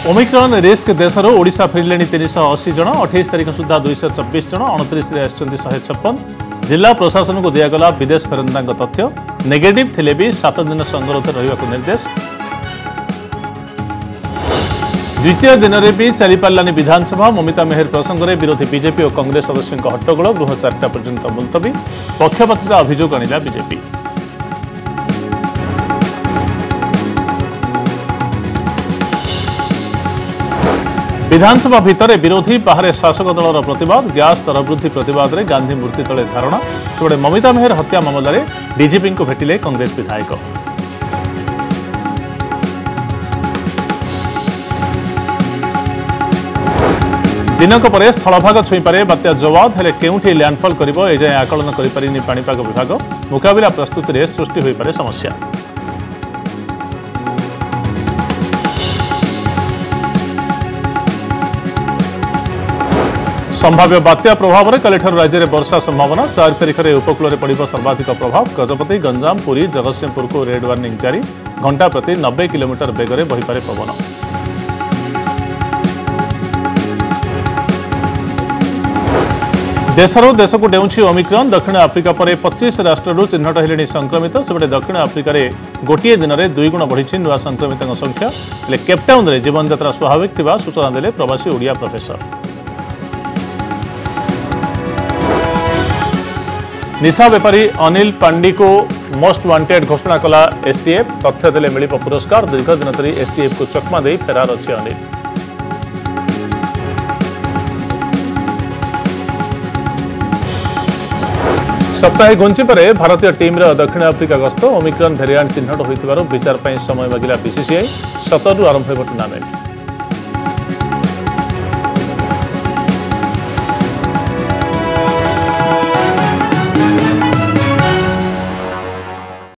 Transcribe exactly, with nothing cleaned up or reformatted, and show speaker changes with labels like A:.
A: Omicron risk देशर ओडिशा फिरले तीन सौ अशी जन अठाईस तारिख सुधा दुई सौ चबीस जन अणतीस शहे छप्पन जिला प्रशासन को दिगला विदेश फेरंदा तथ्य नेगेटिव थिले भी सात दिन संगरोध रहा निर्देश। द्वितीय दिन में भी चली पारानी विधानसभा ममिता मेहर प्रसंग में विरोधी बीजेपी और कांग्रेस सदस्यों हट्टगोल गृह चार्टा पर्यंत मुलतवी पक्षपातिता अभियोग आणिला बीजेपी। विधानसभा भितर विरोधी बाहर शासक दलर प्रतिवाद गैस दर वृद्धि प्रतिवाद में गांधी मूर्ति तले धारणा सेपटे ममिता मेहर हत्या मामलें डीजीपी को भेटिले कांग्रेस विधायक। दिनक पर स्थलभाग छुईपे बात्या जवाद हेले केउठी लैंडफॉल करिवो एजाए आकलन करिपारिनी पाणीपाग विभाग मुकाबिला प्रस्तुति रे सृष्टि होई पारे समस्या। संभाव्य बात्या प्रभाव में कलिठार राज्य में वर्षा संभावना चार तारिख में उपकूल में पड़े सर्वाधिक प्रभाव गजपति गंजाम पुरी जगतसिंहपुर को रेड वार्निंग जारी घंटा प्रति नब्बे किलोमीटर बेगर बहीपे पवन। देशर देश को डेउछि ओमिक्रॉन दक्षिण आफ्रिका पर पच्चीस राष्ट्र चिन्हट हेले संक्रमित सेपटे दक्षिण आफ्रिका गोटे दिन में दुई गुण बढ़ी नुआ संक्रमित संख्या हेले केपटाउन में जीवन यात्रा स्वाभाविक थिबा सूचना देले प्रवासी ओडिया प्रोफेसर। निशा बेपारी अनिल पांडी को मोस्ट वांटेड घोषणा कला एसटीएफ तथ्य देले मिल पुरस्कार दीर्घ दिन धरी एसटीएफ को चकमा दे फेरार अच्छे अनिल। सप्ताहे घुंची पर भारतीय टीम दक्षिण आफ्रिका गस्त ओमिक्रॉन वेरिएंट चिन्हट होइथिबारु विचार समय मागिला बीसीसीआई सतर आरंभ हो टूर्नामेंट।